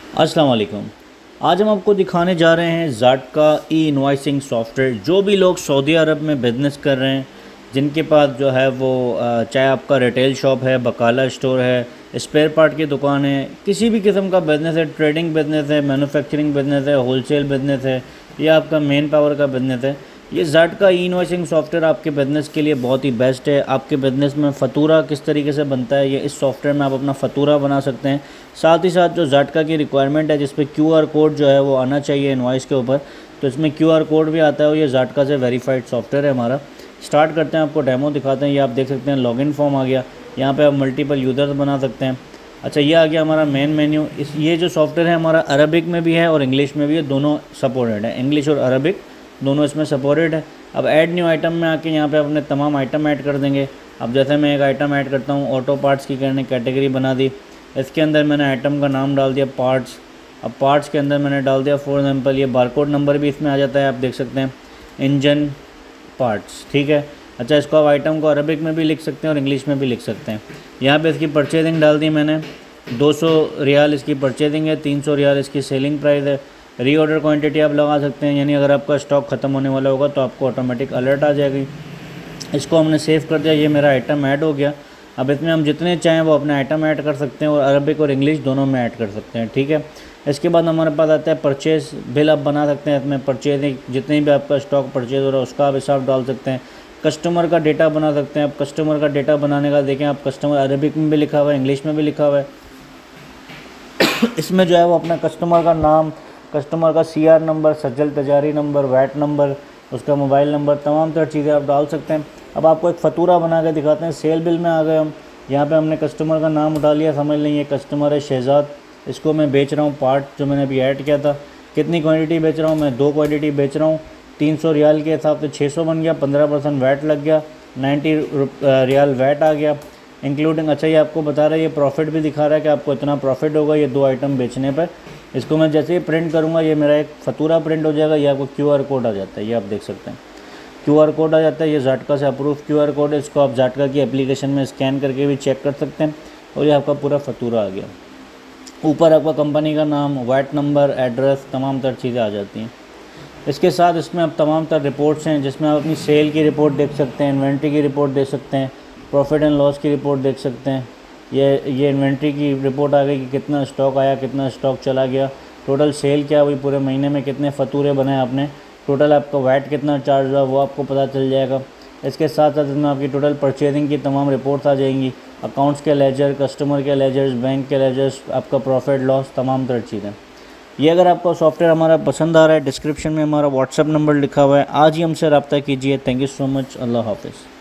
अस्सलाम वालेकुम। आज हम आपको दिखाने जा रहे हैं ज़ाटका ई इनवॉइसिंग सॉफ्टवेयर। जो भी लोग सऊदी अरब में बिज़नेस कर रहे हैं, जिनके पास जो है वो चाहे आपका रिटेल शॉप है, बकाला स्टोर है, स्पेयर पार्ट की दुकान है, किसी भी किस्म का बिज़नेस है, ट्रेडिंग बिज़नेस है, मैन्युफैक्चरिंग बिज़नेस है, होलसेल बिज़नेस है या आपका मेन पावर का बिज़नेस है, ये ज़ाटका ई इनवॉइसिंग सॉफ्टवेयर आपके बिज़नेस के लिए बहुत ही बेस्ट है। आपके बिज़नेस में फ़तूरा किस तरीके से बनता है, ये इस सॉफ्टवेयर में आप अपना फ़तूरा बना सकते हैं। साथ ही साथ जो ज़ाटका की रिक्वायरमेंट है जिस पे क्यूआर कोड जो है वो आना चाहिए इनवॉइस के ऊपर, तो इसमें क्यूआर कोड भी आता है और ये ज़ाटका से वेरीफाइड सॉफ्टवेयर है हमारा। स्टार्ट करते हैं, आपको डेमो दिखाते हैं। ये आप देख सकते हैं लॉगिन फॉर्म आ गया, यहाँ पे आप मल्टीपल यूज़र्स बना सकते हैं। अच्छा, ये आ गया हमारा मेन मेन्यू। ये जो सॉफ्टवेयर है हमारा अरबिक में भी है और इंग्लिश में भी है, दोनों सपोर्टेड है। इंग्लिश और अरबिक दोनों इसमें सपोर्टेड है। अब ऐड न्यू आइटम में आके यहाँ पे अपने तमाम आइटम ऐड कर देंगे। अब जैसे मैं एक आइटम ऐड करता हूँ, ऑटो पार्ट्स की कैटेगरी बना दी। इसके अंदर मैंने आइटम का नाम डाल दिया पार्ट्स। अब पार्ट्स के अंदर मैंने डाल दिया फॉर एग्जाम्पल ये बारकोड नंबर भी इसमें आ जाता है, आप देख सकते हैं, इंजन पार्ट्स। ठीक है। अच्छा, इसको आप आइटम को अरबिक में भी लिख सकते हैं और इंग्लिश में भी लिख सकते हैं। यहाँ पे इसकी परचेजिंग डाल दी मैंने, 200 रियाल इसकी परचेजिंग है, 300 रियाल इसकी सेलिंग प्राइस है। रीऑर्डर क्वांटिटी आप लगा सकते हैं, यानी अगर आपका स्टॉक ख़त्म होने वाला होगा तो आपको ऑटोमेटिक अलर्ट आ जाएगी। इसको हमने सेव कर दिया, ये मेरा आइटम ऐड हो गया। अब इसमें हम जितने चाहें वो अपने आइटम ऐड कर सकते हैं और अरबिक और इंग्लिश दोनों में ऐड कर सकते हैं। ठीक है। इसके बाद हमारे पास आता है परचेज़ बिल। आप बना सकते हैं इसमें परचेजिंग, जितनी भी आपका स्टॉक परचेज हो रहा है उसका आप हिसाब डाल सकते हैं। कस्टमर का डेटा बना सकते हैं। आप कस्टमर का डेटा बनाने का देखें, आप कस्टमर अरबिक में भी लिखा हुआ है, इंग्लिश में भी लिखा हुआ है। इसमें जो है वो अपना कस्टमर का नाम, कस्टमर का सीआर नंबर, सज्जल तजारी नंबर, वैट नंबर, उसका मोबाइल नंबर, तमाम तरह चीज़ें आप डाल सकते हैं। अब आपको एक फ़तूरा बना के दिखाते हैं। सेल बिल में आ गए हम। यहाँ पे हमने कस्टमर का नाम उठा लिया, समझ लें ये कस्टमर है शहजाद। इसको मैं बेच रहा हूँ पार्ट जो मैंने अभी ऐड किया था। कितनी क्वांटिटी बेच रहा हूँ मैं? 2 क्वांटिटी बेच रहा हूँ। 300 रियाल के हिसाब से 600 बन गया, 15% वैट लग गया, 90 रियाल वैट आ गया इंक्लूडिंग। अच्छा, ये आपको बता रहा है, ये प्रॉफिट भी दिखा रहा है कि आपको इतना प्रॉफिट होगा ये 2 आइटम बेचने पर। इसको मैं जैसे ही प्रिंट करूँगा ये मेरा एक फ़तूरा प्रिंट हो जाएगा। ये आपको क्यूआर कोड आ जाता है, ये आप देख सकते हैं क्यूआर कोड आ जाता है। ये ज़ाटका से अप्रूव क्यूआर कोड है। इसको आप ज़ाटका की एप्लीकेशन में स्कैन करके भी चेक कर सकते हैं और ये आपका पूरा फ़तूरा आ गया। ऊपर आपका कंपनी का नाम, वैट नंबर, एड्रेस, तमाम तरह चीज़ें आ जाती हैं। इसके साथ इसमें अब तमाम तरह रिपोर्ट्स हैं जिसमें आप अपनी सेल की रिपोर्ट देख सकते हैं, इन्वेंट्री की रिपोर्ट देख सकते हैं, प्रॉफिट एंड लॉस की रिपोर्ट देख सकते हैं। ये इन्वेंट्री की रिपोर्ट आ गई कि कितना स्टॉक आया, कितना स्टॉक चला गया, टोटल सेल क्या हुई पूरे महीने में, कितने फ़तूरे बनाए आपने, टोटल आपका वैट कितना चार्ज हुआ वो आपको पता चल जाएगा। इसके साथ साथ इसमें आपकी टोटल परचेजिंग की तमाम रिपोर्ट्स आ जाएंगी, अकाउंट्स के लेजर, कस्टमर के लेजर्स, बैंक के लेजर्स, आपका प्रॉफिट लॉस, तमाम तरह चीज़ें। ये अगर आपको सॉफ्टवेयर हमारा पसंद आ रहा है, डिस्क्रिप्शन में हमारा व्हाट्सअप नंबर लिखा हुआ है, आज ही हमसे रब्ता कीजिए। Thank you so much. अल्लाह हाफिज़।